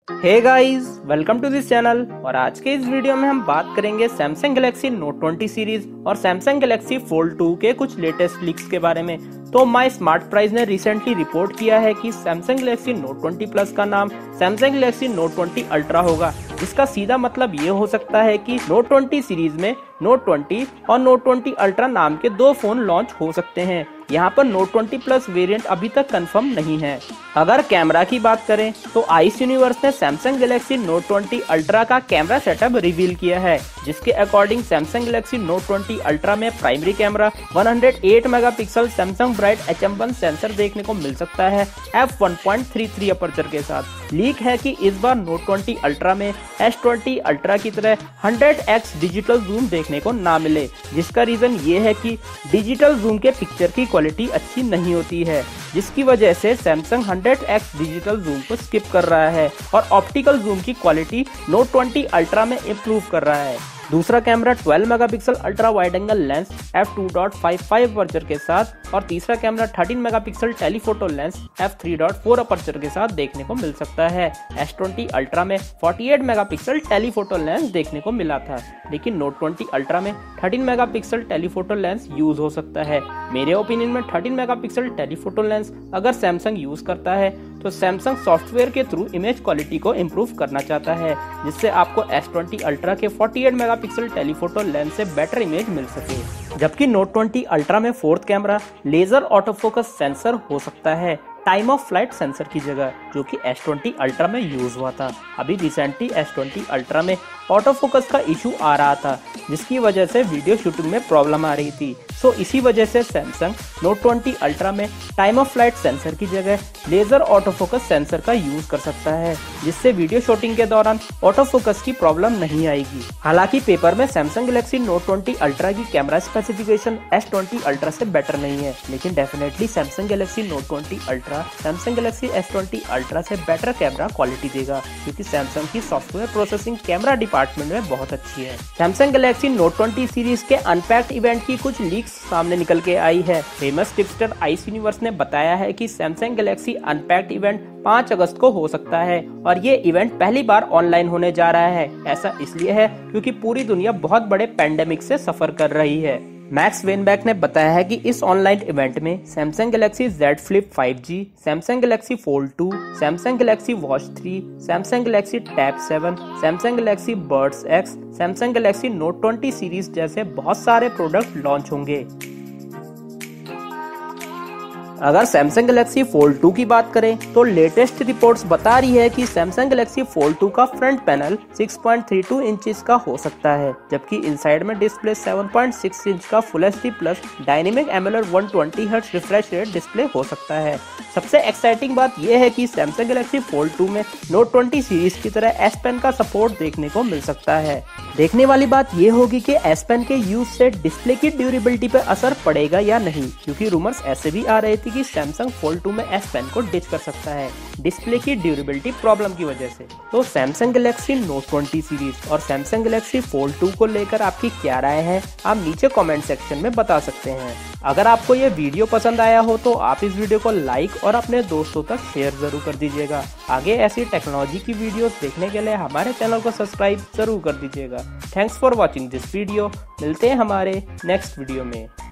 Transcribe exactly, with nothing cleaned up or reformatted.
Hey guys, welcome to this channel. और आज के इस वीडियो में हम बात करेंगे Samsung Galaxy Note twenty series और सैमसंग गैलेक्सी फोल्ड टू के कुछ लेटेस्ट लीक्स के बारे में। तो माई स्मार्ट प्राइस ने रिसेंटली रिपोर्ट किया है कि Samsung Galaxy Note twenty Plus का नाम Samsung Galaxy Note twenty Ultra होगा, जिसका सीधा मतलब ये हो सकता है कि नोट ट्वेंटी सीरीज में नोट ट्वेंटी और नोट ट्वेंटी अल्ट्रा नाम के दो फोन लॉन्च हो सकते हैं। यहाँ पर नोट ट्वेंटी प्लस वेरिएंट अभी तक कंफर्म नहीं है। अगर कैमरा की बात करें तो आइस यूनिवर्स ने Samsung Galaxy Note twenty Ultra का कैमरा सेटअप रिवील किया है, जिसके according Samsung Galaxy Note twenty Ultra में primary camera one hundred eight megapixel Samsung Bright H M one sensor देखने को मिल सकता है F one point three three aperture के साथ। लीक है कि इस बार नोट ट्वेंटी अल्ट्रा में एस ट्वेंटी अल्ट्रा की तरह हंड्रेड एक्स डिजिटल जूम देखने को ना मिले, जिसका रीजन ये है कि डिजिटल जूम के पिक्चर की क्वालिटी अच्छी नहीं होती है, जिसकी वजह से Samsung hundred X digital zoom को स्किप कर रहा है और ऑप्टिकल जूम की क्वालिटी नोट ट्वेंटी अल्ट्रा में इम्प्रूव कर रहा है। दूसरा camera twelve megapixel ultra wide angle lens F two point five five aperture के साथ और तीसरा camera thirteen megapixel telephoto lens F three point four aperture के साथ देखने को मिल सकता है। एस ट्वेंटी अल्ट्रा में forty eight megapixel telephoto lens देखने को मिला था, लेकिन नोट ट्वेंटी अल्ट्रा में thirteen megapixel telephoto lens use हो सकता है। मेरे ओपिनियन में थर्टीन मेगापिक्सल टेलीफोटो लेंस अगर सैमसंग यूज करता है तो सैमसंग सॉफ्टवेयर के थ्रू इमेज क्वालिटी को इम्प्रूव करना चाहता है, जिससे आपको एस ट्वेंटी अल्ट्रा के forty eight megapixel telephoto lens से बेटर इमेज मिल सके। जबकि नोट ट्वेंटी अल्ट्रा में fourth camera laser auto focus sensor हो सकता है टाइम ऑफ फ्लाइट सेंसर की जगह, जो कि एस ट्वेंटी अल्ट्रा में यूज हुआ था। अभी रिसेंटली एस ट्वेंटी अल्ट्रा में ऑटो फोकस का इशू आ रहा था, जिसकी वजह से वीडियो शूटिंग में प्रॉब्लम आ रही थी। सो इसी वजह से सैमसंग नोट ट्वेंटी अल्ट्रा में टाइम ऑफ फ्लाइट सेंसर की जगह लेजर ऑटो फोकस सेंसर का यूज कर सकता है, जिससे वीडियो शूटिंग के दौरान ऑटो फोकस की प्रॉब्लम नहीं आएगी। हालांकि पेपर में Samsung Galaxy Note twenty Ultra की camera specification S twenty Ultra से बेटर नहीं है, लेकिन definitely Samsung Galaxy Note twenty Ultra Samsung Galaxy S twenty Ultra से बेटर कैमरा क्वालिटी देगा, क्योंकि सैमसंग की सॉफ्टवेयर प्रोसेसिंग कैमरा डिपार्टमेंट में बहुत अच्छी है। Samsung Galaxy Note twenty series के अनपैक्ड इवेंट की कुछ लीक्स सामने निकल के आई है। फेमस टिपस्टर आइस यूनिवर्स ने बताया है कि सैमसंग गैलेक्सी अनपैक्ड इवेंट पाँच अगस्त को हो सकता है और ये इवेंट पहली बार ऑनलाइन होने जा रहा है। ऐसा इसलिए है क्योंकि पूरी दुनिया बहुत बड़े पैंडेमिक से सफर कर रही है। मैक्स वेनबैक ने बताया है कि इस ऑनलाइन इवेंट में Samsung Galaxy Z Flip five G, Samsung Galaxy Fold two, Samsung Galaxy Watch three, Samsung Galaxy Tab seven, Samsung Galaxy Buds X, Samsung Galaxy Note twenty series जैसे बहुत सारे प्रोडक्ट लॉन्च होंगे। अगर Samsung Galaxy Fold to की बात करें तो latest reports बता रही है कि सैमसंग गैलेक्सी फोल्ड टू का front panel six point three two inches का हो सकता है, जबकि इनसाइड में display seven point six inch का full HD plus dynamic AMOLED one twenty hertz refresh rate display हो सकता है। सबसे एक्साइटिंग बात यह है कि सैमसंग गैलेक्सी फोल्ड टू में नोट ट्वेंटी सीरीज की तरह एस पेन का सपोर्ट देखने को मिल सकता है। देखने वाली बात यह होगी कि एस पेन के यूज से डिस्प्ले की ड्यूरेबिलिटी पर असर पड़ेगा या नहीं, क्योंकि रूमर्स ऐसे भी आ रहे थे कि सैमसंग फोल्ड टू में एस पेन को डिच कर सकता है डिस्प्ले की ड्यूरेबिलिटी प्रॉब्लम की वजह से। तो Samsung Galaxy Note twenty series और सैमसंग गैलेक्सी फोल्ड टू को लेकर आपकी क्या राय है, आप नीचे कमेंट सेक्शन में बता सकते हैं। अगर आपको ये वीडियो पसंद आया हो तो आप इस वीडियो को लाइक और अपने दोस्तों तक शेयर जरूर कर दीजिएगा। आगे ऐसी टेक्नोलॉजी की वीडियोस देखने के लिए हमारे चैनल को सब्सक्राइब जरूर कर दीजिएगा। Thanks for watching this video. मिलते हैं हमारे नेक्स्ट वीडियो में।